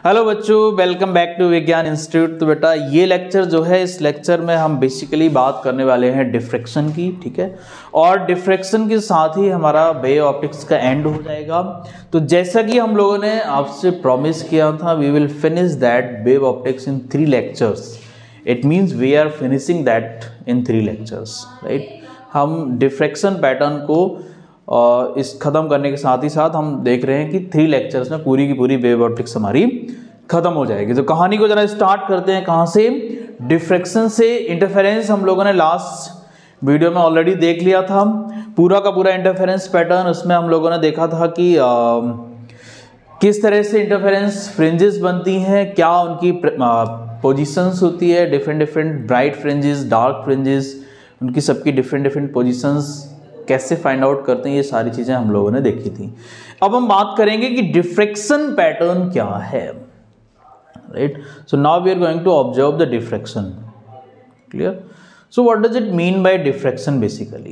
Hello बच्चों, welcome back to Vigyan Institute. तो बेटा ये लेक्चर जो है, इस लेक्चर में हम बेसिकली बात करने वाले हैं डिफ्रैक्शन की, ठीक है। और डिफ्रैक्शन के साथ ही हमारा वेव ऑप्टिक्स का एंड हो जाएगा। तो जैसा कि हम लोगों ने आपसे प्रॉमिस किया था, we will finish that wave optics in 3 lectures. It means we are finishing that in 3 lectures, right. हम डिफ्रैक्शन पैटर्न को इस ख़त्म करने के साथ ही साथ हम देख रहे हैं कि 3 लेक्चर्स में पूरी की पूरी वेव ऑप्टिक्स हमारी ख़त्म हो जाएगी। तो कहानी को ज़रा स्टार्ट करते हैं कहाँ से, डिफ्रैक्शन से। इंटरफेरेंस हम लोगों ने लास्ट वीडियो में ऑलरेडी देख लिया था, पूरा का पूरा इंटरफेरेंस पैटर्न। उसमें हम लोगों ने देखा था कि किस तरह से इंटरफेरेंस फ्रिंजेस बनती हैं, क्या उनकी पोजीशंस होती है, different bright fringes, dark fringes, उनकी सबकी डिफरेंट पोजीशंस कैसे फाइंड आउट करते हैं, ये सारी चीज़ें हम लोगों ने देखी थी। अब हम बात करेंगे कि डिफ्रैक्शन पैटर्न क्या है, right. So now we are going to observe the diffraction, clear. So what does it mean by diffraction basically?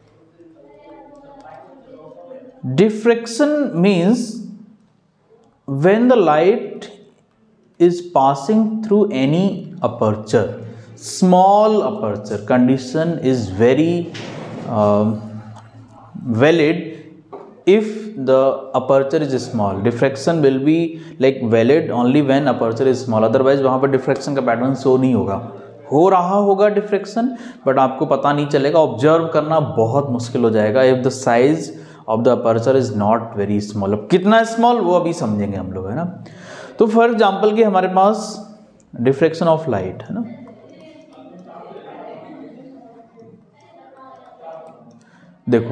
Diffraction means when the light is passing through any aperture, small aperture condition is very valid if the aperture is small. Diffraction will be like valid only when aperture is small, otherwise वहाँ पर diffraction का pattern show नहीं होगा। हो रहा होगा diffraction, but आपको पता नहीं चलेगा, ऑब्जर्व करना बहुत मुश्किल हो जाएगा if the size of the aperture is not very small. अब कितना स्मॉल वो अभी समझेंगे हम लोग, है ना। तो फॉर एग्जाम्पल कि हमारे पास डिफ्रैक्शन ऑफ लाइट है ना, देखो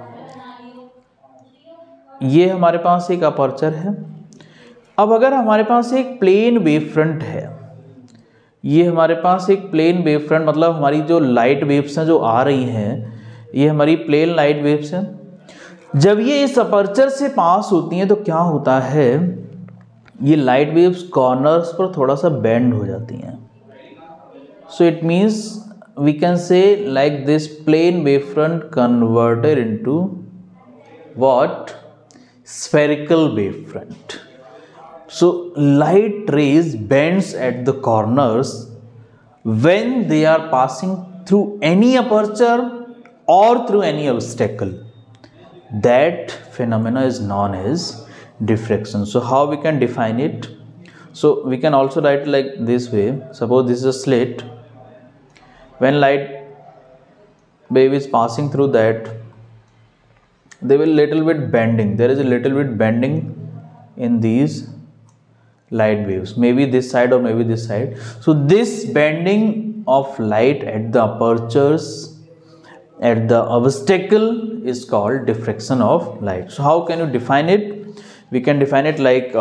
ये हमारे पास एक अपर्चर है। अब अगर हमारे पास एक प्लेन वेव फ्रंट है, ये हमारे पास एक प्लेन वेव फ्रंट, मतलब हमारी जो लाइट वेव्स हैं जो आ रही हैं, ये हमारी प्लेन लाइट वेव्स हैं। जब ये इस अपर्चर से पास होती हैं तो क्या होता है, ये लाइट वेव्स कॉर्नर्स पर थोड़ा सा बेंड हो जाती हैं। So it means we can say like this plane wave front converted into what, spherical wave front. So light rays bends at the corners when they are passing through any aperture or through any obstacle. That phenomena is known as diffraction. So how we can define it? So we can also write like this way. Suppose this is a slit. When light wave is passing through that, they will little bit bending, there is a little bit bending in these light waves, maybe this side or maybe this side. So this bending of light at the apertures, at the obstacle, is called diffraction of light. So how can you define it? We can define it like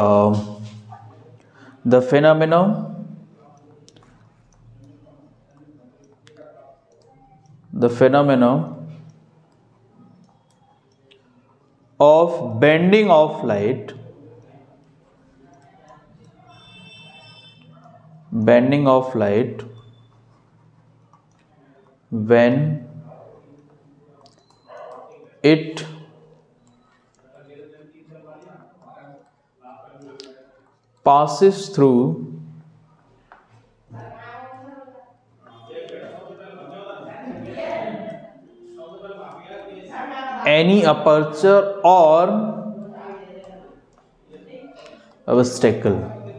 the phenomenon of bending of light when it passes through any aperture or obstacle,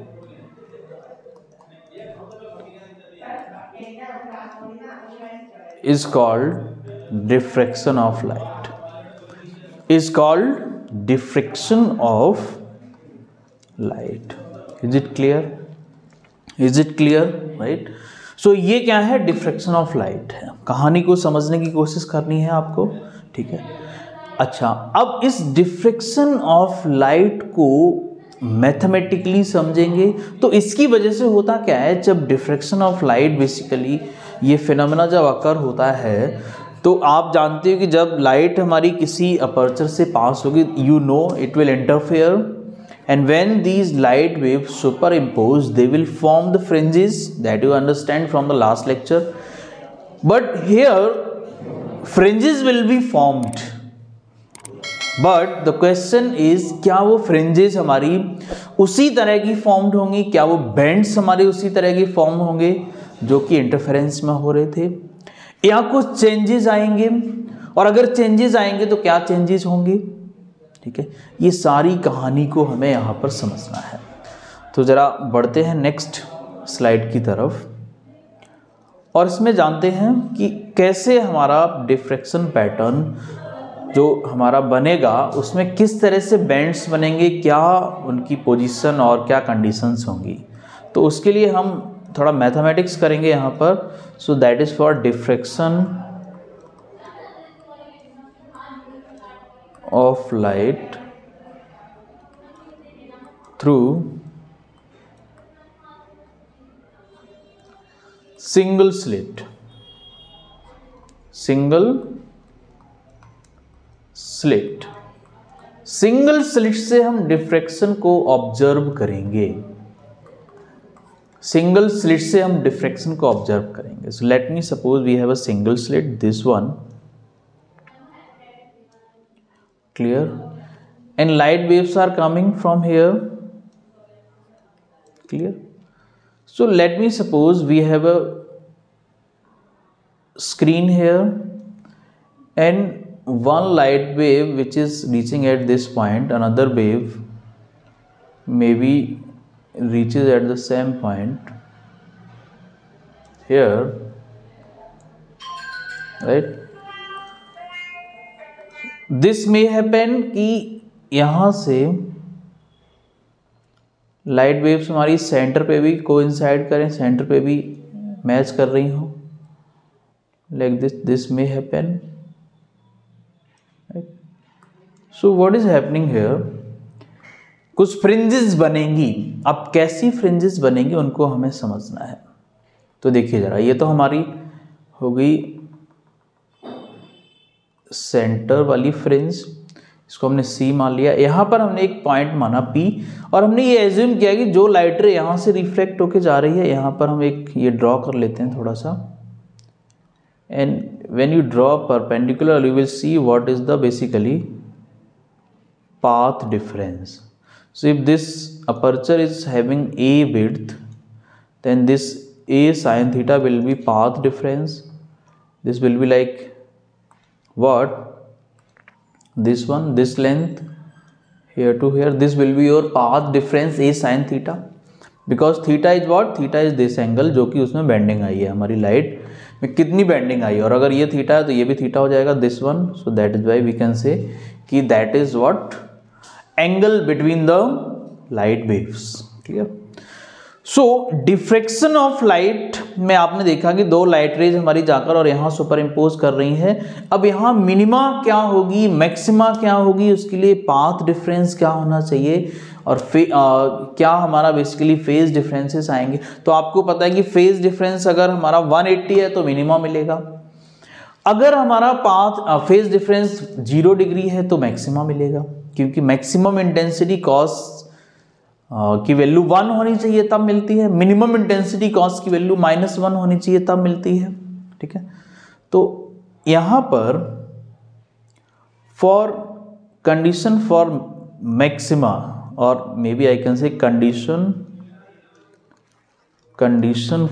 is called diffraction of light. Is called diffraction of light. Is it clear? Is it clear? Right? So ये क्या है, diffraction of light है। कहानी को समझने की कोशिश करनी है आपको, ठीक है। अच्छा, अब इस डिफ्रैक्शन ऑफ लाइट को मैथमेटिकली समझेंगे तो इसकी वजह से होता क्या है, जब डिफ्रैक्शन ऑफ लाइट बेसिकली ये फिनोमेना जब अकर होता है, तो आप जानते हो कि जब लाइट हमारी किसी अपर्चर से पास होगी, you know it will interfere, and when these light waves superimpose they will form the fringes, that you understand from the last lecture. But here fringes will be formed, but the question is क्या वो fringes हमारी उसी तरह की formed होंगी, क्या वो bends हमारे उसी तरह की फॉर्म होंगे जो कि इंटरफेरेंस में हो रहे थे, या कुछ चेंजेस आएंगे, और अगर चेंजेस आएंगे तो क्या चेंजेस होंगे। ठीक है, ये सारी कहानी को हमें यहाँ पर समझना है। तो ज़रा बढ़ते हैं नेक्स्ट स्लाइड की तरफ और इसमें जानते हैं कि कैसे हमारा डिफ्रैक्शन पैटर्न जो हमारा बनेगा उसमें किस तरह से बेंड्स बनेंगे, क्या उनकी पोजीशन और क्या कंडीशंस होंगी। तो उसके लिए हम थोड़ा मैथमेटिक्स करेंगे यहाँ पर। So that is for diffraction of light through single slit. Single slit से हम डिफ्रैक्शन को ऑब्जर्व करेंगे। सिंगल स्लिट से हम डिफ्रैक्शन को ऑब्जर्व करेंगे। So let me suppose we have a single slit, this one, clear, and light waves are coming from here, clear. So let me suppose we have a screen here and one light wave which is reaching at this point, another wave maybe reaches at the same point here, right? This may happen कि यहाँ से light waves हमारी centre पे भी coincide करें, centre पे भी match कर रही हो, like this may happen. So what is happening here, कुछ फ्रिंजेस बनेंगी। अब कैसी फ्रिंजेस बनेंगी उनको हमें समझना है। तो देखिए जरा, ये तो हमारी हो गई सेंटर वाली फ्रिंज, इसको हमने C मान लिया। यहाँ पर हमने एक पॉइंट माना P और हमने ये एज्यूम किया कि जो लाइट रे यहाँ से रिफ्लेक्ट होके जा रही है, यहाँ पर हम एक ये ड्रॉ कर लेते हैं थोड़ा सा, and when you draw perpendicular you will see what is the basically path difference. So if this aperture is having a width, then this a sin theta will be path difference. This will be like what? This one, this length here to here, this will be your path difference a sin theta, because theta is what? Theta is this angle जो कि उसमें bending आई है, हमारी light में कितनी bending आई है, और अगर ये थीटा है तो ये भी थीटा हो जाएगा, this one. So that is why we can say कि that is what? Angle between the light waves, clear. So diffraction of light में आपने देखा कि दो लाइट रेज हमारी जाकर और यहाँ सुपर इम्पोज कर रही हैं। अब यहाँ मिनिमा क्या होगी, मैक्सिमा क्या होगी, उसके लिए पाथ डिफरेंस क्या होना चाहिए, और क्या हमारा बेसिकली फेज डिफरेंसेस आएंगे। तो आपको पता है कि फेज डिफरेंस अगर हमारा 180 है तो मिनिमा मिलेगा, अगर हमारा पाथ फेज डिफरेंस 0 डिग्री है तो मैक्सिमा मिलेगा, क्योंकि मैक्सिमम इंटेंसिटी कॉस की वैल्यू 1 होनी चाहिए तब मिलती है, मिनिमम इंटेंसिटी कॉस की वैल्यू -1 होनी चाहिए तब मिलती है, ठीक है। तो यहाँ पर फॉर कंडीशन फॉर मैक्सिमा, और may be I can say condition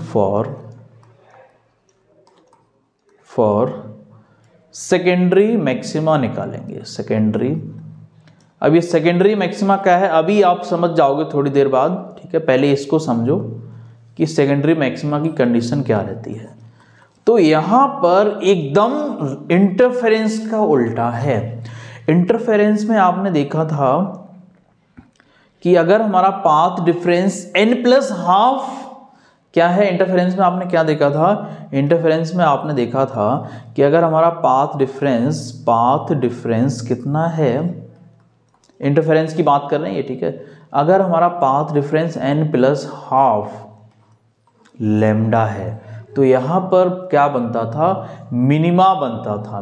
for secondary maxima निकालेंगे, सेकेंडरी। अब ये सेकेंडरी मैक्सिमा क्या है अभी आप समझ जाओगे थोड़ी देर बाद, ठीक है। पहले इसको समझो कि सेकेंडरी मैक्सिमा की कंडीशन क्या रहती है। तो यहाँ पर एकदम इंटरफेरेंस का उल्टा है। इंटरफेरेंस में आपने देखा था कि अगर हमारा पाथ डिफरेंस n+12 क्या है, इंटरफेरेंस में आपने क्या देखा था, इंटरफेरेंस में आपने देखा था कि अगर हमारा पाथ डिफरेंस कितना है, इंटरफेरेंस की बात कर रहे हैं ये, ठीक है। अगर हमारा पाथ डिफरेंस n+12 लैम्डा है तो यहाँ पर क्या बनता था, मिनिमा बनता था।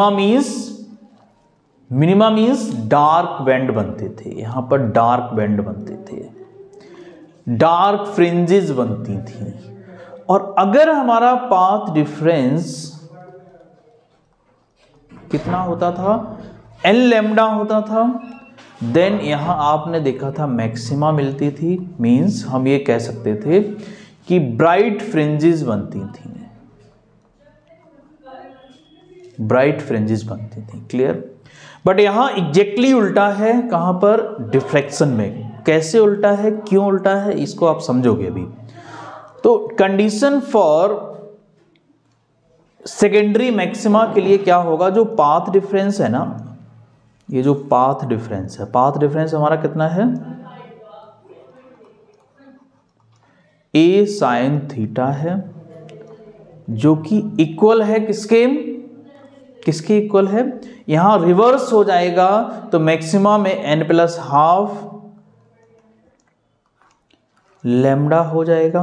मिनिमा मीन्स डार्क बैंड बनते थे, यहाँ पर डार्क बैंड बनते थे, डार्क फ्रिंजेस बनती थी। और अगर हमारा पाथ डिफरेंस कितना होता था, एन लैम्डा होता था, देन यहाँ आपने देखा था मैक्सिमा मिलती थी, मींस हम ये कह सकते थे कि ब्राइट फ्रिंजेस बनती थी, ब्राइट फ्रिंजेस बनती थी। क्लियर? बट यहाँ एग्जैक्टली उल्टा है, कहाँ पर? डिफ्रैक्शन में। कैसे उल्टा है, क्यों उल्टा है, इसको आप समझोगे अभी। तो कंडीशन फॉर सेकेंडरी मैक्सिमा के लिए क्या होगा, जो पाथ डिफरेंस है ना, ये जो पाथ डिफरेंस है, पाथ डिफरेंस हमारा कितना है? ए साइन थीटा है, जो कि इक्वल है किसके? किसके इक्वल है? यहां रिवर्स हो जाएगा तो मैक्सिमा में n प्लस हाफ लैम्डा हो जाएगा,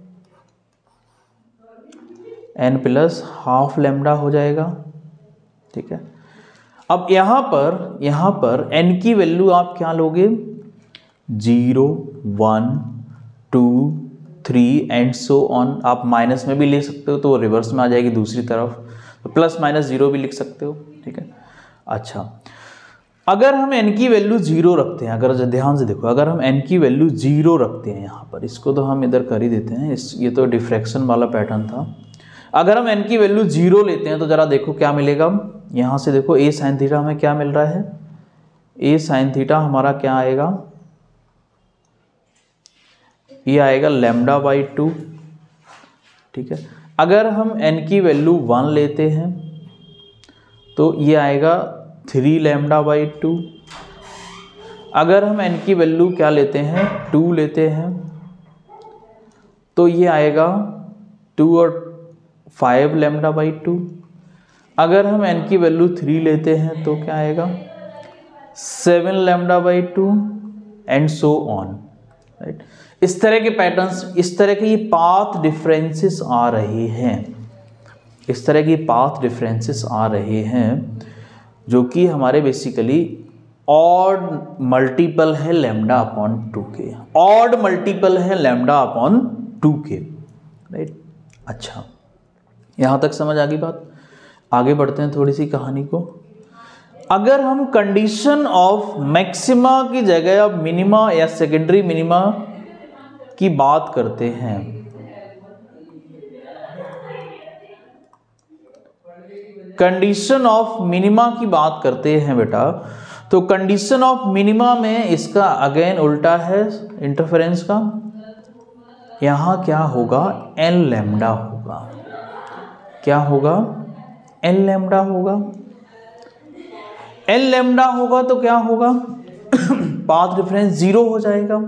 n प्लस हाफ लैम्डा हो जाएगा। ठीक है, अब यहां पर n की वैल्यू आप क्या लोगे? 0, 1, 2, 3 एंड सो ऑन। आप माइनस में भी ले सकते हो तो वो रिवर्स में आ जाएगी दूसरी तरफ, तो प्लस माइनस 0 भी लिख सकते हो। ठीक है, अच्छा, अगर हम n की वैल्यू 0 रखते हैं, अगर ध्यान से देखो, अगर हम n की वैल्यू 0 रखते हैं यहाँ पर, इसको तो हम इधर कर ही देते हैं, ये तो डिफ्रैक्शन वाला पैटर्न था। अगर हम n की वैल्यू 0 लेते हैं तो जरा देखो क्या मिलेगा। यहाँ से देखो a साइन थीटा हमें क्या मिल रहा है? a साइन थीटा हमारा क्या आएगा? ये आएगा लैम्डा बाई 2। ठीक है, अगर हम n की वैल्यू 1 लेते हैं तो ये आएगा 3 लैम्डा बाई 2। अगर हम n की वैल्यू क्या लेते हैं? 2 लेते हैं तो ये आएगा 2 और 5 लैम्डा बाई 2। अगर हम n की वैल्यू 3 लेते हैं तो क्या आएगा? 7 lambda by 2 and so on. Right, इस तरह के पैटर्न्स, इस तरह के ये पाथ डिफरेंसेस आ रहे हैं, इस तरह की पाथ डिफरेंसेस आ रहे हैं, जो कि हमारे बेसिकली ऑड मल्टीपल है लैम्डा अपॉन 2 के, ऑड मल्टीपल है लैम्डा अपॉन 2 के। राइट, अच्छा, यहाँ तक समझ आ गई बात। आगे बढ़ते हैं थोड़ी सी कहानी को। अगर हम कंडीशन ऑफ मैक्सिमा की जगह अब मिनिमा या सेकेंडरी मिनिमा की बात करते हैं, कंडीशन ऑफ मिनिमा की बात करते हैं बेटा, तो कंडीशन ऑफ मिनिमा में इसका अगेन उल्टा है इंटरफेरेंस का। यहां क्या होगा? एन लैम्डा होगा। क्या होगा? एन लैम्डा होगा। एन लैम्डा होगा तो क्या होगा? पाथ डिफरेंस 0 हो जाएगा।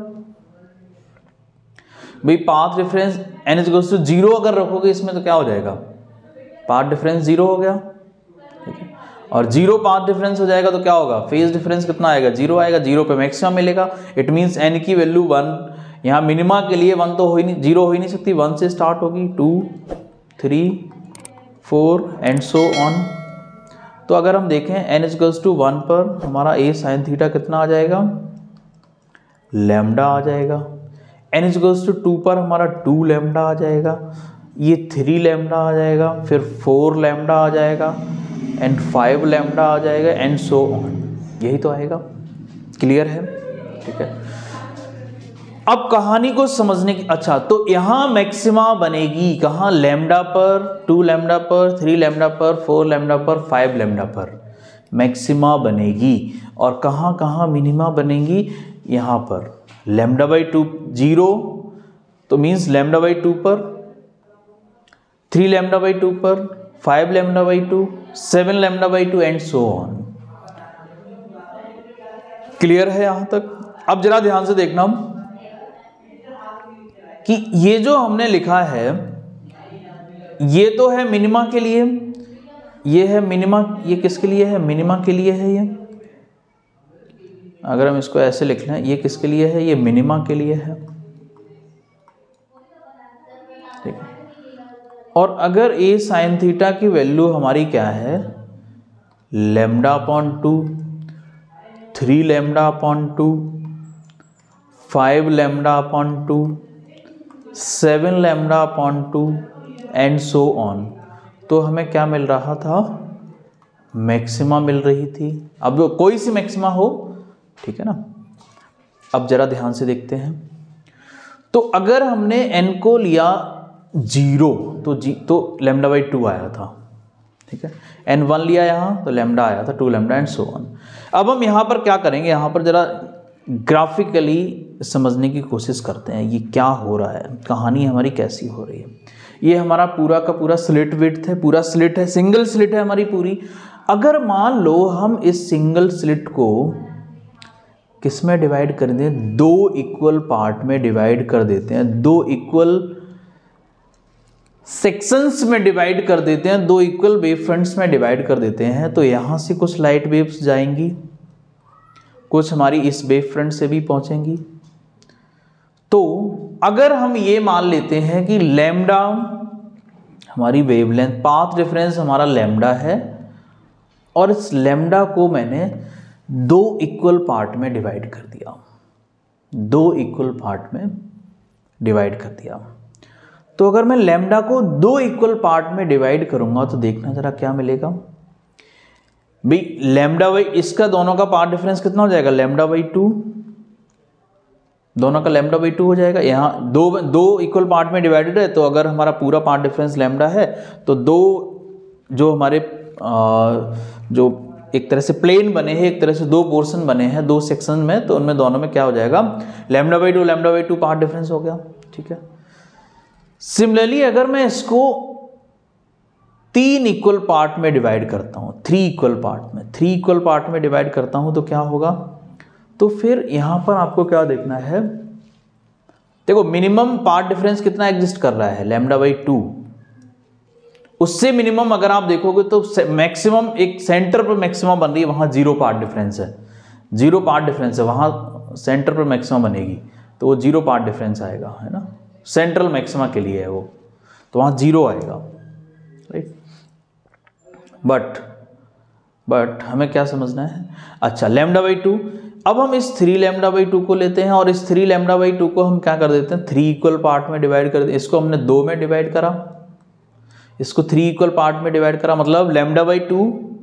भाई path difference n equals to 0 अगर रखोगे इसमें तो क्या हो जाएगा? पाथ डिफरेंस 0 हो गया। ठीक है, और 0 पाथ डिफरेंस हो जाएगा तो क्या होगा? फेज डिफरेंस कितना आएगा? 0 आएगा। 0 पे मैक्सिमम मिलेगा। इट मींस n की वैल्यू 1, यहाँ मिनिमा के लिए 1 तो हो ही नहीं, 0 हो ही नहीं सकती, 1 से स्टार्ट होगी, 2, 3, 4 एंड सो ऑन। तो अगर हम देखें n इक्वल्स टू 1 पर हमारा a साइन थीटा कितना आ जाएगा? लैम्डा आ जाएगा। n इक्वल्स टू 2 पर हमारा 2 लैम्डा आ जाएगा, ये 3 लैम्डा आ जाएगा, फिर 4 लैम्डा आ जाएगा एंड 5 लैम्डा आ जाएगा एंड सो ऑन। यही तो आएगा। क्लियर है? ठीक है, अब कहानी को समझने की, अच्छा, तो यहां मैक्सिमा बनेगी कहां? लैम्डा पर, 2 लैम्डा पर, 3 लैम्डा पर, 4 लैम्डा पर, 5 लैम्डा पर मैक्सिमा बनेगी। और कहां कहां मिनिमा बनेगी? यहां पर लैम्डा बाई 2 0 तो मीन्स लैम्डा बाई 2 पर, 3 लैम्डा बाई 2 पर, 5 lambda by 2, 7 lambda by 2 and so on. Clear है यहां तक? अब जरा ध्यान से देखना कि ये जो हमने लिखा है ये तो है मिनिमा के लिए, ये है मिनिमा, ये किसके लिए है? मिनिमा के लिए है ये। अगर हम इसको ऐसे लिख लें, ये किसके लिए है? ये मिनिमा के लिए है। ठीक है, और अगर a साइन थीटा की वैल्यू हमारी क्या है? Lambda upon 2, 3 lambda upon 2, 5 lambda upon 2, 7 lambda upon 2 and so on, तो हमें क्या मिल रहा था? मैक्सिमा मिल रही थी। अब कोई सी मैक्सिमा हो, ठीक है ना। अब जरा ध्यान से देखते हैं, तो अगर हमने n को लिया 0 तो लैम्डा बाई 2 आया था, ठीक है। n1 लिया यहाँ तो लैम्डा आया था 2 लैम्डा एंड सो ऑन। अब हम यहाँ पर क्या करेंगे, यहाँ पर जरा ग्राफिकली समझने की कोशिश करते हैं ये क्या हो रहा है, कहानी हमारी कैसी हो रही है। ये हमारा पूरा का पूरा स्लिट विड्थ है, पूरा स्लिट है, सिंगल स्लिट है हमारी पूरी। अगर मान लो हम इस सिंगल स्लिट को किस में डिवाइड कर दें, 2 इक्वल पार्ट में डिवाइड कर देते हैं, 2 इक्वल सेक्शंस में डिवाइड कर देते हैं, 2 इक्वल वेव फ्रंट्स में डिवाइड कर देते हैं, तो यहां से कुछ लाइट वेव्स जाएंगी, कुछ हमारी इस वेव फ्रंट से भी पहुंचेंगी। तो अगर हम ये मान लेते हैं कि लैम्डा हमारी वेवलेंथ, पाथ डिफरेंस हमारा लैम्डा है, और इस लैम्डा को मैंने 2 इक्वल पार्ट में डिवाइड कर दिया, 2 इक्वल पार्ट में डिवाइड कर दिया। तो अगर मैं लैम्डा को 2 इक्वल पार्ट में डिवाइड करूंगा तो देखना जरा क्या मिलेगा भाई। लैम्डा बाई इसका दोनों का पार्ट डिफरेंस कितना हो जाएगा, लैम्डा बाई 2, दोनों का लैम्डा बाई 2 हो जाएगा। यहाँ दो इक्वल पार्ट में डिवाइडेड है, तो अगर हमारा पूरा पार्ट डिफरेंस लैम्डा है तो 2 जो हमारे जो एक तरह से प्लेन बने हैं, एक तरह से 2 पोर्शन बने हैं 2 सेक्शन में, तो उनमें दोनों में क्या हो जाएगा, लैम्डा बाई 2 पार्ट डिफरेंस हो गया, ठीक है। सिमिलरली अगर मैं इसको 3 इक्वल पार्ट में डिवाइड करता हूं, 3 इक्वल पार्ट में डिवाइड करता हूं तो क्या होगा, तो फिर यहां पर आपको क्या देखना है, देखो मिनिमम पार्ट डिफरेंस कितना एग्जिस्ट कर रहा है, लैम्डा बाई 2। उससे मिनिमम अगर आप देखोगे तो मैक्सिमम एक सेंटर पर मैक्सिमम बन रही है, वहां 0 पार्ट डिफरेंस है, 0 पार्ट डिफरेंस है, वहां सेंटर पर मैक्सिमम बनेगी तो वो 0 पार्ट डिफरेंस आएगा, है ना, सेंट्रल मैक्सिमा के लिए है वो, तो वहां 0 आएगा, राइट। बट हमें क्या समझना है, अच्छा लैम्डा बाई 2, अब हम इस 3 लैम्डा बाई 2 को लेते हैं और इस 3 लैम्डा बाई 2 को हम क्या कर देते हैं, 3 इक्वल पार्ट में डिवाइड कर देते हैं। इसको हमने 2 में डिवाइड करा, इसको 3 इक्वल पार्ट में डिवाइड करा, मतलब लैम्डा बाई 2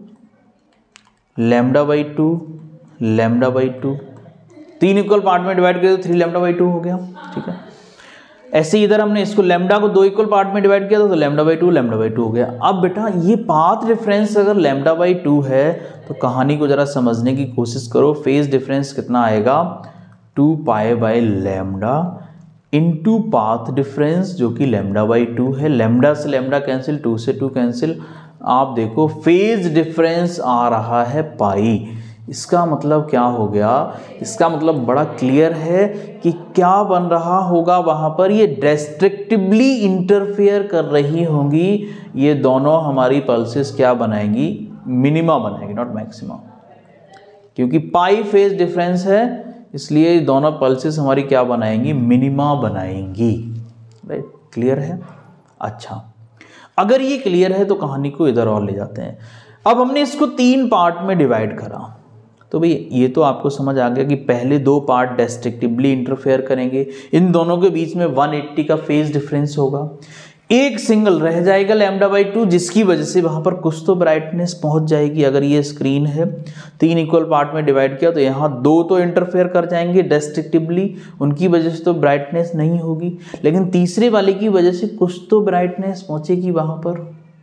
3 इक्वल पार्ट में डिवाइड कर 3 लैम्डा बाई 2 हो गया, ठीक है। ऐसे इधर हमने इसको लैम्डा को 2 इक्वल पार्ट में डिवाइड किया था तो लैम्डा बाई 2 हो गया। अब बेटा ये पाथ डिफरेंस अगर लैम्डा बाई 2 है तो कहानी को जरा समझने की कोशिश करो, फेज डिफरेंस कितना आएगा, 2 pi by lambda into path difference जो कि लैम्डा बाई 2 है। लैम्डा से लैम्डा कैंसिल, 2 से 2 कैंसिल, आप देखो फेज डिफरेंस आ रहा है पाई। इसका मतलब क्या हो गया, इसका मतलब बड़ा क्लियर है कि क्या बन रहा होगा वहाँ पर, ये डिस्ट्रक्टिवली इंटरफेयर कर रही होंगी, ये दोनों हमारी पल्सेस क्या बनाएंगी, मिनिमा बनाएंगी, नॉट मैक्सिमा, क्योंकि पाई फेज डिफरेंस है इसलिए दोनों पल्सेस हमारी क्या बनाएंगी, मिनिमा बनाएंगी, राइट। क्लियर है, अच्छा अगर ये क्लियर है तो कहानी को इधर और ले जाते हैं। अब हमने इसको 3 पार्ट में डिवाइड करा, तो भाई ये तो आपको समझ आ गया कि पहले 2 पार्ट डिस्ट्रक्टिवली इंटरफेयर करेंगे, इन दोनों के बीच में 180 का फेज डिफरेंस होगा, एक सिंगल रह जाएगा लैम्डा बाई 2 जिसकी वजह से वहां पर कुछ तो ब्राइटनेस पहुंच जाएगी। अगर ये स्क्रीन है 3 इक्वल पार्ट में डिवाइड किया तो यहाँ 2 तो इंटरफेयर कर जाएंगे डिस्ट्रक्टिवली, उनकी वजह से तो ब्राइटनेस नहीं होगी, लेकिन तीसरे वाले की वजह से कुछ तो ब्राइटनेस पहुंचेगी वहां पर।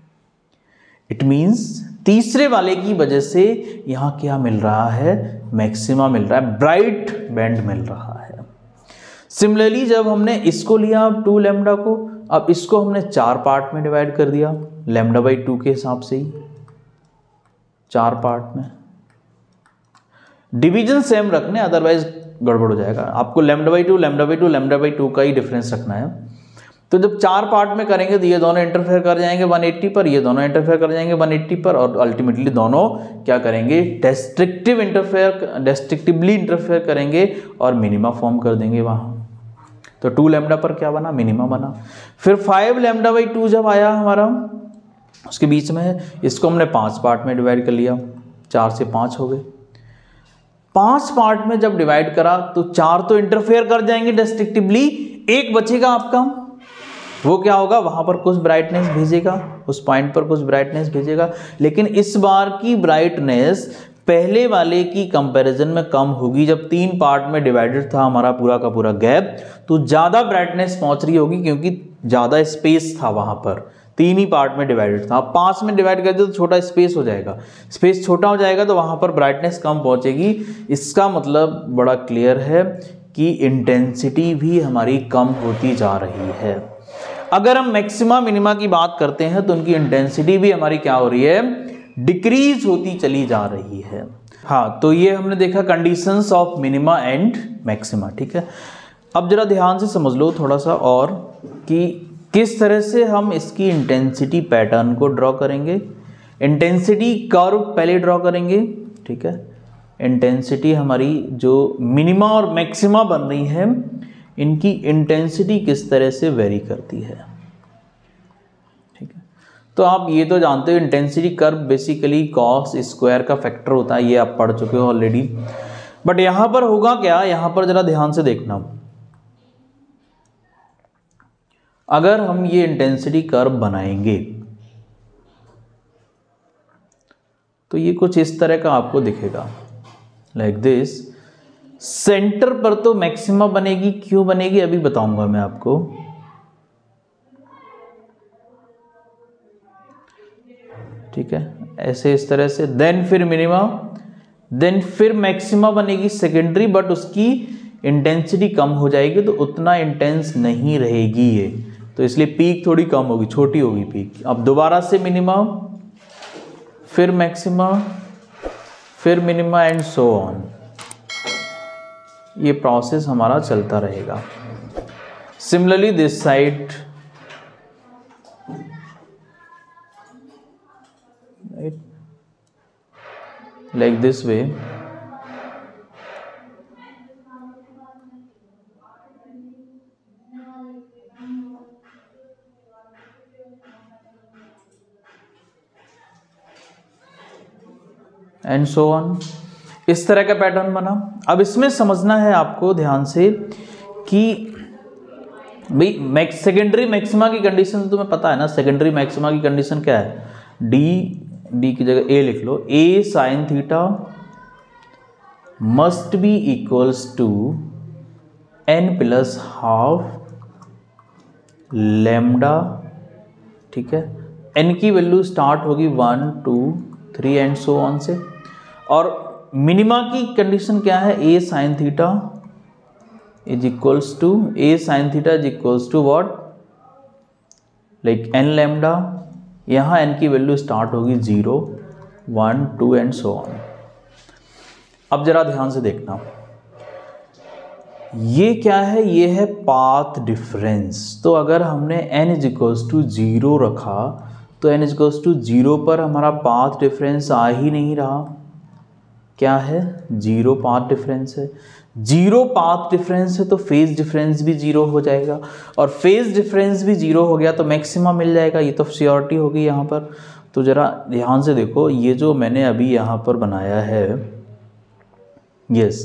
इट मीन्स तीसरे वाले की वजह से यहाँ क्या मिल रहा है, मैक्सिमा मिल रहा है, ब्राइट बैंड मिल रहा है। सिमिलरली जब हमने इसको लिया 2 लैम्डा को, अब इसको हमने 4 पार्ट में डिवाइड कर दिया लैम्डा बाई 2 के हिसाब से ही, 4 पार्ट में डिवीजन सेम रखने, अदरवाइज गड़बड़ हो जाएगा। आपको लैम्डा बाई 2 का ही डिफरेंस रखना है। तो जब 4 पार्ट में करेंगे तो ये दोनों इंटरफेयर कर जाएंगे 180 पर, ये दोनों इंटरफेयर कर जाएंगे 180 पर, और अल्टीमेटली दोनों क्या करेंगे, डिस्ट्रक्टिवली इंटरफेयर करेंगे और मिनिमा फॉर्म कर देंगे वहाँ। तो 2 लैम्डा पर क्या बना, मिनिमा बना। फिर 5 लैम्डा बाई 2 जब आया हमारा, उसके बीच में इसको हमने 5 पार्ट में डिवाइड कर लिया, 4 से 5 हो गए। 5 पार्ट में जब डिवाइड करा तो 4 तो इंटरफेयर कर जाएंगे डिस्ट्रक्टिवली, एक बचेगा आपका वो क्या होगा, वहाँ पर कुछ ब्राइटनेस भेजेगा, उस पॉइंट पर कुछ ब्राइटनेस भेजेगा, लेकिन इस बार की ब्राइटनेस पहले वाले की कंपैरिजन में कम होगी। जब 3 पार्ट में डिवाइडेड था हमारा पूरा का पूरा गैप, तो ज़्यादा ब्राइटनेस पहुँच रही होगी क्योंकि ज़्यादा स्पेस था वहाँ पर, 3 ही पार्ट में डिवाइडेड था। अब 5 में डिवाइड कर दे तो छोटा स्पेस हो जाएगा, स्पेस छोटा हो जाएगा तो वहाँ पर ब्राइटनेस कम पहुँचेगी। इसका मतलब बड़ा क्लियर है कि इंटेंसिटी भी हमारी कम होती जा रही है। अगर हम मैक्सिमा मिनिमा की बात करते हैं तो उनकी इंटेंसिटी भी हमारी क्या हो रही है, डिक्रीज होती चली जा रही है। हाँ, तो ये हमने देखा conditions of minima and maxima, ठीक है। अब जरा ध्यान से समझ लो थोड़ा सा और कि किस तरह से हम इसकी इंटेंसिटी पैटर्न को ड्रॉ करेंगे। इंटेंसिटी कर्व पहले ड्रॉ करेंगे, ठीक है। इंटेंसिटी हमारी जो मिनिमा और मैक्सिमा बन रही है, इनकी इंटेंसिटी किस तरह से वेरी करती है, ठीक है। तो आप ये तो जानते हो intensity curve basically cos square का फैक्टर होता है, ये आप पढ़ चुके हो ऑलरेडी। बट यहां पर होगा क्या, यहां पर जरा ध्यान से देखना। अगर हम ये इंटेंसिटी कर्व बनाएंगे तो ये कुछ इस तरह का आपको दिखेगा, लाइक दिस। सेंटर पर तो मैक्सिमा बनेगी, क्यों बनेगी अभी बताऊंगा मैं आपको। ठीक है, ऐसे इस तरह से, देन फिर मिनिमा, देन फिर मैक्सिमा बनेगी सेकेंडरी, बट उसकी इंटेंसिटी कम हो जाएगी तो उतना इंटेंस नहीं रहेगी ये, तो इसलिए पीक थोड़ी कम होगी, छोटी होगी पीक। अब दोबारा से मिनिमा, फिर मैक्सिमा, फिर मिनिमा एंड सो ऑन। ये प्रोसेस हमारा चलता रहेगा। Similarly this side, right, like this way. And so on, इस तरह का पैटर्न बना। अब इसमें समझना है आपको ध्यान से कि भाई सेकेंडरी मैक्सिमा की कंडीशन तुम्हें पता है ना। सेकेंडरी मैक्सिमा की कंडीशन क्या है, डी की जगह ए लिख लो। A sine theta must be equals to n plus half lambda, ठीक है। n की वैल्यू स्टार्ट होगी 1 2 3 एंड सो ऑन से। और मिनिमा की कंडीशन क्या है, a sine theta is equals to, a sine theta is equals to what, like n lambda. यहाँ एन की वैल्यू स्टार्ट होगी 0 1 2 एंड सो ऑन। अब जरा ध्यान से देखना, ये क्या है, ये है पाथ डिफरेंस। तो अगर हमने n इज इक्वल्स टू 0 रखा तो n इज इक्वल्स टू 0 पर हमारा पाथ डिफरेंस आ ही नहीं रहा। क्या है, 0 पाथ डिफरेंस है। 0 पाथ डिफरेंस है तो फेज डिफरेंस भी 0 हो जाएगा, और फेज डिफरेंस भी 0 हो गया तो मैक्सिमा मिल जाएगा। ये तो श्योरिटी होगी यहाँ पर। तो ज़रा ध्यान से देखो, ये जो मैंने अभी यहाँ पर बनाया है, यस,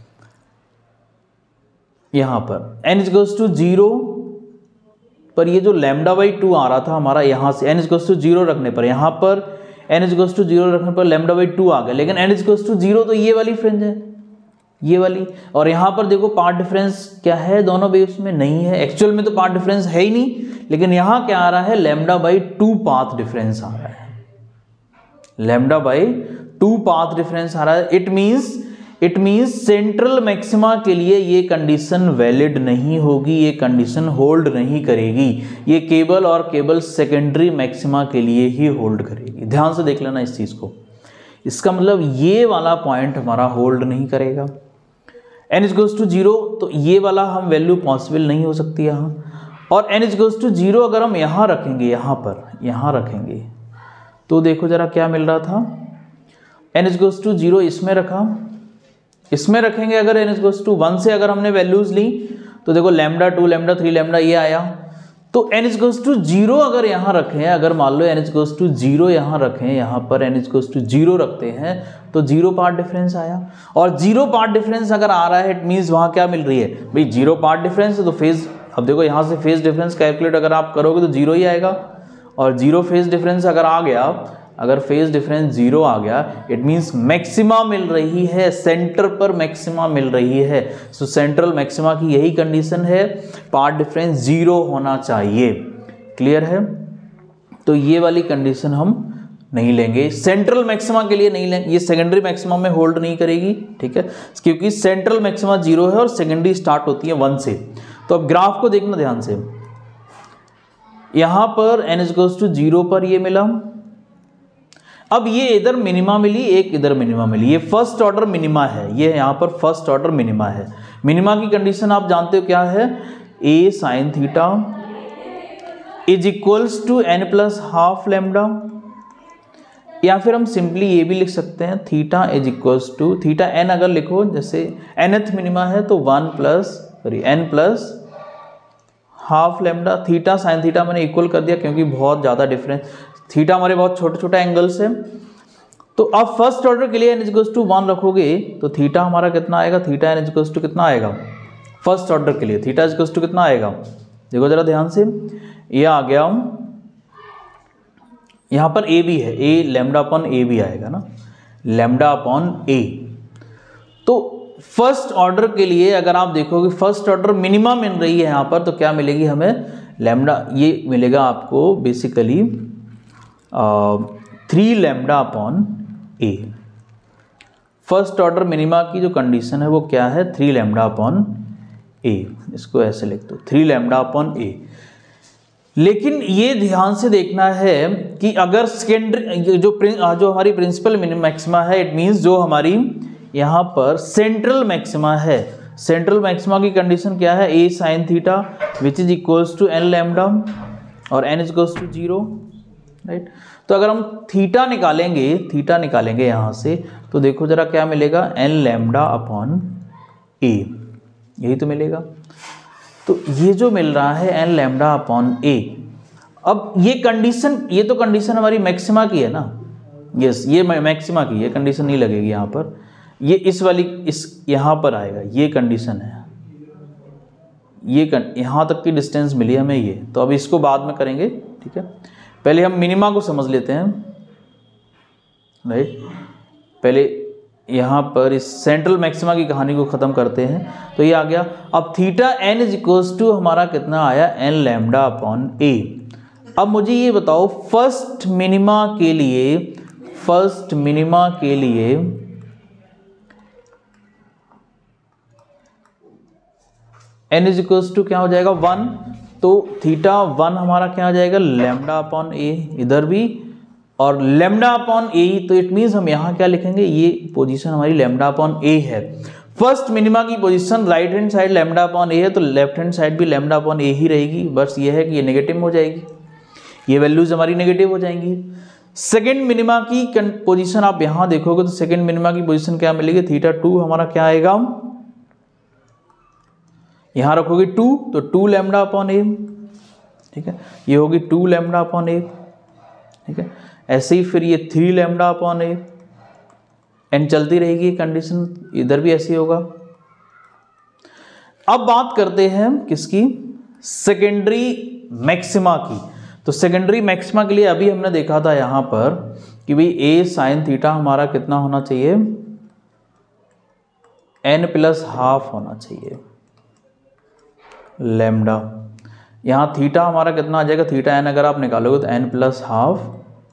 यहाँ पर n इक्वल्स टू 0 पर ये जो लैम्डा बाई 2 आ रहा था हमारा, यहाँ से n इक्वल्स टू 0 रखने पर, यहाँ पर n इक्वल्स टू 0 रखने पर लैम्डा बाई 2 आ गया, लेकिन n इक्वल्स टू 0 तो ये वाली फ्रिंज है, ये वाली। और यहाँ पर देखो पाथ डिफरेंस क्या है, दोनों वेव्स में नहीं है। एक्चुअल में तो पाथ डिफरेंस है ही नहीं, लेकिन यहाँ क्या आ रहा है, लैम्डा बाई 2 पाथ डिफरेंस आ रहा है, लैम्डा बाई 2 पाथ डिफरेंस आ रहा है। इट मीन्स सेंट्रल मैक्सिमा के लिए ये कंडीशन वैलिड नहीं होगी, ये कंडीशन होल्ड नहीं करेगी। ये केवल और केवल सेकेंडरी मैक्सिमा के लिए ही होल्ड करेगी। ध्यान से देख लेना इस चीज़ को। इसका मतलब ये वाला पॉइंट हमारा होल्ड नहीं करेगा। n इक्वल्स टू 0 तो ये वाला हम वैल्यू पॉसिबल नहीं हो सकती यहाँ। और n इक्वल्स टू 0 अगर हम यहाँ रखेंगे, यहाँ रखेंगे तो देखो जरा क्या मिल रहा था, n इक्वल्स टू 0 इसमें रखा, इसमें रखेंगे अगर n इक्वल्स टू 1 से अगर हमने वैल्यूज ली तो देखो लैम्डा 2 लैम्डा 3 लैम्डा ये आया। तो n इक्वल्स टू 0 अगर यहाँ रखें, अगर मान लो n इक्वल्स टू 0 यहाँ रखें, यहाँ पर n इक्वल्स टू 0 रखते हैं तो 0 पार्ट डिफरेंस आया। और 0 पार्ट डिफरेंस अगर आ रहा है इट मीन्स वहाँ क्या मिल रही है भाई, 0 पार्ट डिफरेंस है तो फेज अब देखो यहाँ से फेज डिफरेंस कैलकुलेट अगर आप करोगे तो 0 ही आएगा, और 0 फेज डिफरेंस अगर आ गया, अगर फेज डिफरेंस 0 आ गया, इट मीन्स मैक्सिमा मिल रही है, सेंटर पर मैक्सिमा मिल रही है। सो सेंट्रल मैक्सिमा की यही कंडीशन है, पाथ डिफरेंस 0 होना चाहिए। क्लियर है? तो ये वाली कंडीशन हम नहीं लेंगे, सेंट्रल मैक्सिमा के लिए नहीं लेंगे, ये सेकेंडरी मैक्सिमा में होल्ड नहीं करेगी, ठीक है, क्योंकि सेंट्रल मैक्सिमा 0 है और सेकेंडरी स्टार्ट होती है 1 से। तो अब ग्राफ को देखना ध्यान से, यहां पर n = 0 पर ये मिला, अब ये इधर मिनिमा मिली, एक इधर मिनिमा मिली, ये फर्स्ट ऑर्डर मिनिमा है, ये यहां पर फर्स्ट ऑर्डर मिनिमा है। मिनिमा की कंडीशन आप जानते हो क्या है, a sin theta = n + ½ lambda, या फिर हम सिंपली ये भी लिख सकते हैं थीटा = थीटा n अगर लिखो, जैसे nth मिनिमा है तो n + ½ lambda, theta sine theta मैंने इक्वल कर दिया क्योंकि बहुत ज़्यादा डिफरेंस, थीटा हमारे बहुत छोटे छोटे एंगल्स है। तो अब फर्स्ट ऑर्डर के लिए n = 1 रखोगे तो थीटा हमारा कितना आएगा, थीटा n = कितना आएगा फर्स्ट ऑर्डर के लिए, थीटा = कितना आएगा, देखो जरा ध्यान से, ये आ गया, यहाँ पर a भी है, a λ/a भी आएगा ना, λ/a। तो फर्स्ट ऑर्डर के लिए अगर आप देखोगे फर्स्ट ऑर्डर मिनिमम मिल रही है यहाँ पर, तो क्या मिलेगी हमें, लैम्डा, ये मिलेगा आपको basically 3 λ/a। First order minima की जो कंडीशन है वो क्या है, 3 λ/a, इसको ऐसे लिख दो 3 λ/a। लेकिन ये ध्यान से देखना है कि अगर सेकेंडरी जो हमारी प्रिंसिपल मैक्सिमा है, इट मीन्स जो हमारी यहाँ पर सेंट्रल मैक्सिमा है, सेंट्रल मैक्सिमा की कंडीशन क्या है, a sin theta = n lambda और n = 0, राइट। तो अगर हम थीटा निकालेंगे यहाँ से, तो देखो जरा क्या मिलेगा, n λ/a, यही तो मिलेगा। तो ये जो मिल रहा है n λ/a, अब ये कंडीशन, ये तो कंडीशन हमारी मैक्सिमा की है ना, यस, ये मैक्सिमा की, ये कंडीशन नहीं लगेगी यहाँ पर, ये इस वाली इस यहाँ पर आएगा, ये कंडीशन है, ये यहाँ तक की डिस्टेंस मिली हमें ये, तो अब इसको बाद में करेंगे, ठीक है। पहले हम मिनिमा को समझ लेते हैं, राइट। पहले यहाँ पर इस सेंट्रल मैक्सिमा की कहानी को ख़त्म करते हैं। तो ये आ गया, अब थीटा n = हमारा कितना आया, n λ/a। अब मुझे ये बताओ फर्स्ट मिनिमा के लिए n = क्या हो जाएगा, 1, तो थीटा 1 हमारा क्या आ जाएगा, λ/a, इधर भी और λ/a, तो इट मीन्स हम यहाँ क्या लिखेंगे, ये पोजीशन हमारी λ/a है। फर्स्ट मिनिमा की position right hand side λ/a है, तो लेफ्ट हैंड साइड भी λ/a ही रहेगी, बस ये है कि ये नेगेटिव हो जाएगी, ये वैल्यूज हमारी नेगेटिव हो जाएंगी। सेकेंड मिनिमा की पोजीशन आप यहाँ देखोगे तो सेकेंड मिनिमा की पोजीशन क्या मिलेगी, थीटा 2 हमारा क्या आएगा, यहाँ रखोगे 2, तो 2 λ/a, ठीक है, ये होगी 2 λ/a, ठीक है। ऐसे ही फिर ये 3 λ/a, एंड चलती रहेगी कंडीशन, इधर भी ऐसे होगा। अब बात करते हैं किसकी, सेकेंडरी मैक्सिमा की। तो सेकेंडरी मैक्सिमा के लिए अभी हमने देखा था यहाँ पर कि भाई a sin थीटा हमारा कितना होना चाहिए, n + ½ होना चाहिए लैम्डा। यहाँ थीटा हमारा कितना आ जाएगा, थीटा n अगर आप निकालोगे तो n + ½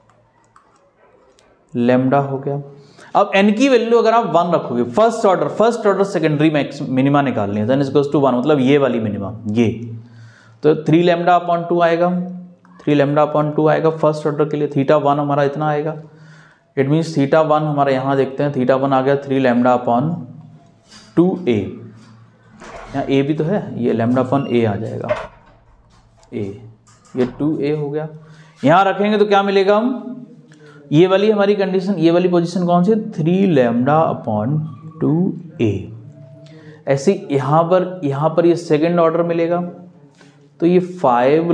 लैम्डा हो गया। अब n की वैल्यू अगर आप 1 रखोगे, फर्स्ट ऑर्डर सेकेंडरी मिनिमा निकालनी है, n = 1, मतलब ये वाली मिनिमा, ये, तो 3 λ/2 आएगा, 3 λ/2 आएगा फर्स्ट ऑर्डर के लिए। थीटा 1 हमारा इतना आएगा, इट मीन्स थीटा 1 हमारा यहाँ देखते हैं, थीटा 1 आ गया 3 λ/2a, यहाँ a भी तो है, ये λ/a आ जाएगा, a, ये 2a हो गया। यहाँ रखेंगे तो क्या मिलेगा, हम ये वाली हमारी कंडीशन, ये वाली पोजीशन कौन सी, 3 λ/2a। ऐसे यहाँ पर ये सेकेंड ऑर्डर मिलेगा, तो ये 5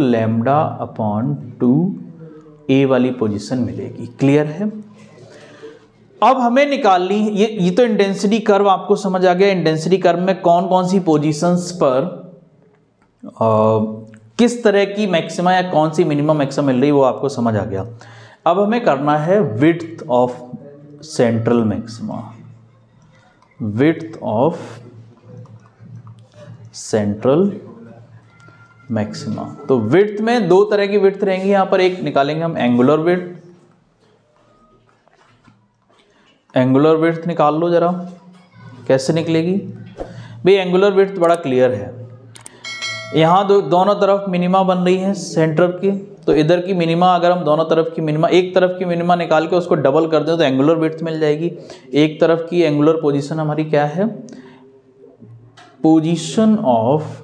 λ/2a वाली पोजीशन मिलेगी। क्लियर है? अब हमें निकालनी, ये तो इंटेंसिटी कर्व आपको समझ आ गया। इंटेंसिटी कर्व में कौन कौन सी पोजीशंस पर किस तरह की मैक्सिमा या कौन सी मिनिमम मैक्सिमा मिल रही है वो आपको समझ आ गया। अब हमें करना है width of central maxima, width of central maxima. तो विड्थ में दो तरह की विड्थ रहेंगी यहां पर, एक निकालेंगे हम एंगुलर विड्थ, एंगुलर विड्थ निकाल लो जरा, कैसे निकलेगी भाई। एंगुलर विड्थ बड़ा क्लियर है, यहाँ दोनों तरफ मिनिमा बन रही है सेंटर की, तो इधर की मिनिमा अगर हम दोनों तरफ की मिनिमा, एक तरफ की मिनिमा निकाल के उसको डबल कर दें तो एंगुलर विड्थ मिल जाएगी। एक तरफ की एंगुलर पोजीशन हमारी क्या है, position of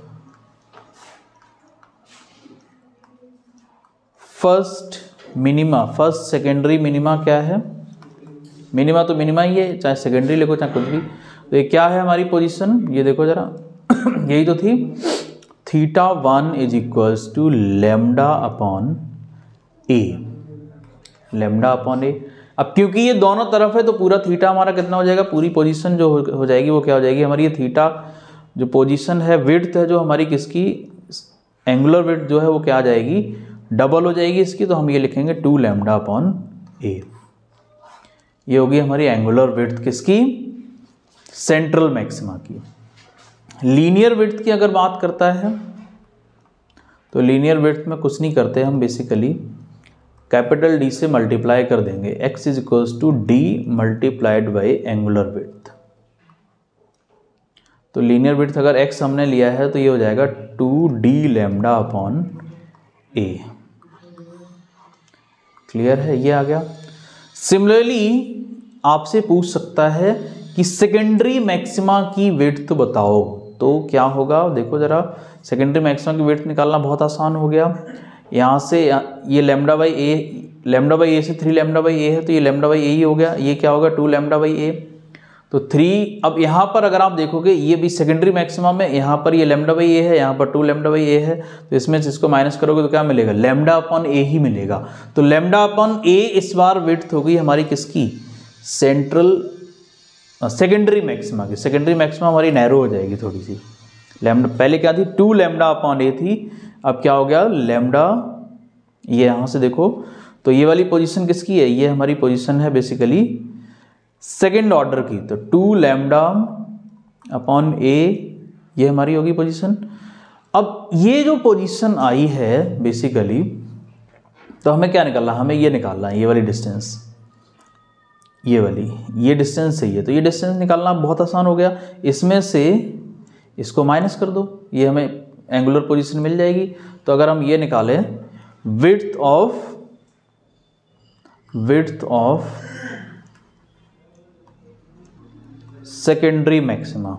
first minima, first secondary minima क्या है, मिनिमा तो मिनिमा ही है, चाहे सेकेंडरी लिखो चाहे कुछ भी। तो ये क्या है हमारी पोजीशन, ये देखो जरा यही तो थी, θ1 is equals to lambda upon a, lambda upon a. अब क्योंकि ये दोनों तरफ है तो पूरा थीटा हमारा कितना हो जाएगा, पूरी पोजीशन जो हो जाएगी वो क्या हो जाएगी हमारी, ये थीटा जो पोजीशन है, विड्थ है जो हमारी किसकी, एंगुलर विड्थ जो है वो क्या आ जाएगी, डबल हो जाएगी इसकी। तो हम ये लिखेंगे 2 लैम्डा अपॉन ए, ये होगी हमारी एंगुलर विड्थ किसकी, सेंट्रल मैक्सिमा की। लीनियर विड्थ की अगर बात करता है तो लीनियर विड्थ में कुछ नहीं करते हम, बेसिकली कैपिटल डी से मल्टीप्लाई कर देंगे, x is equals to D multiplied by angular width. तो लीनियर विड्थ अगर x हमने लिया है तो ये हो जाएगा 2d लैम्डा अपॉन ए। क्लियर है, ये आ गया। सिमिलरली आपसे पूछ सकता है कि सेकेंडरी मैक्सिमा की विड्थ बताओ, तो क्या होगा, देखो जरा सेकेंडरी मैक्सिमा की विड्थ निकालना बहुत आसान हो गया। यहाँ से ये लैम्डा बाई ए से 3 लैम्डा बाई ए है, तो ये लैम्डा बाई ए ही हो गया, ये क्या होगा 2 लैम्डा बाई ए, तो 3। अब यहाँ पर अगर आप देखोगे ये भी सेकेंडरी मैक्सिमा में, यहाँ पर ये लैम्डा बाई ए है, यहाँ पर 2 लैम्डा बाई ए है, तो इसमें से इसको माइनस करोगे तो क्या मिलेगा, लैम्डा अपॉन ए ही मिलेगा। तो लैम्डा अपॉन ए इस बार विड्थ हो गई हमारी किसकी, सेंट्रल सेकेंडरी मैक्सिमा की। सेकेंडरी मैक्सिमा हमारी नैरो हो जाएगी थोड़ी सी, लैम्डा पहले क्या थी 2 लैम्डा अपॉन ए थी, अब क्या हो गया लैम्डा, ये यहाँ से देखो तो ये वाली पोजीशन किसकी है, ये हमारी पोजीशन है बेसिकली सेकेंड ऑर्डर की, तो 2 लैम्डा अपॉन ए ये हमारी होगी पोजीशन। अब ये जो पोजीशन आई है बेसिकली, तो हमें क्या निकालना, हमें ये निकालना है, ये वाली डिस्टेंस, ये वाली ये डिस्टेंस सही है, तो ये डिस्टेंस निकालना बहुत आसान हो गया। इसमें से इसको माइनस कर दो, ये हमें एंगुलर पोजीशन मिल जाएगी। तो अगर हम ये निकालें विड्थ ऑफ सेकेंडरी मैक्सिमा,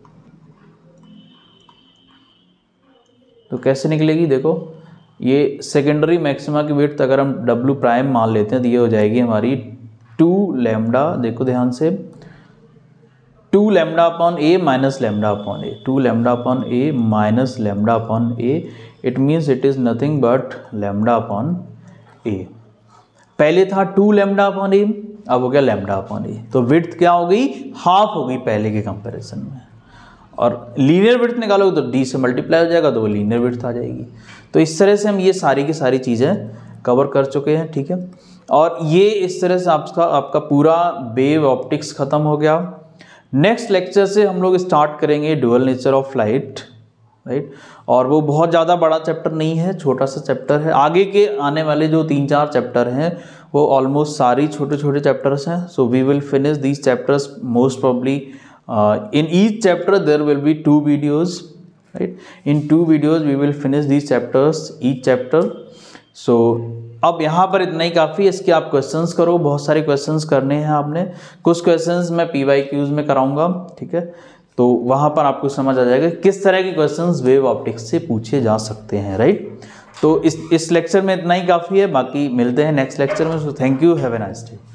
तो कैसे निकलेगी, देखो ये सेकेंडरी मैक्सिमा की विड्थ अगर हम W प्राइम मान लेते हैं तो ये हो जाएगी हमारी 2 लैम्डा, देखो ध्यान से 2 lambda upon a minus lambda upon a, 2 lambda upon a minus lambda upon a, it means it is nothing but lambda upon a. पहले था 2 लैम्डा अपॉन ए, अब हो गया लैम्डा अपॉन ए, तो विड्थ क्या हो गई, हाफ हो गई पहले के कंपैरिजन में। और लीनियर विड्थ निकालोगे तो डी से मल्टीप्लाई हो जाएगा, तो वो लीनियर विड्थ आ जाएगी। तो इस तरह से हम ये सारी की सारी चीज़ें कवर कर चुके हैं, ठीक है। और ये इस तरह से आपका पूरा वेव ऑप्टिक्स खत्म हो गया। नेक्स्ट लेक्चर से हम लोग स्टार्ट करेंगे dual nature of light, right. और वो बहुत ज़्यादा बड़ा चैप्टर नहीं है, छोटा सा चैप्टर है। आगे के आने वाले जो 3-4 चैप्टर हैं वो ऑलमोस्ट सारी छोटे छोटे चैप्टर्स हैं। So we will finish these chapters most probably in each chapter there will be 2 videos, right? In 2 videos we will finish these chapters, each chapter. So अब यहाँ पर इतना ही काफ़ी है। इसके आप क्वेश्चंस करो, बहुत सारे क्वेश्चंस करने हैं आपने। कुछ क्वेश्चंस मैं PYQs में कराऊंगा, ठीक है। तो वहाँ पर आपको समझ आ जाएगा किस तरह के क्वेश्चंस वेव ऑप्टिक्स से पूछे जा सकते हैं, राइट। तो इस लेक्चर में इतना ही काफ़ी है, बाकी मिलते हैं नेक्स्ट लेक्चर में। So thank you, have a nice day.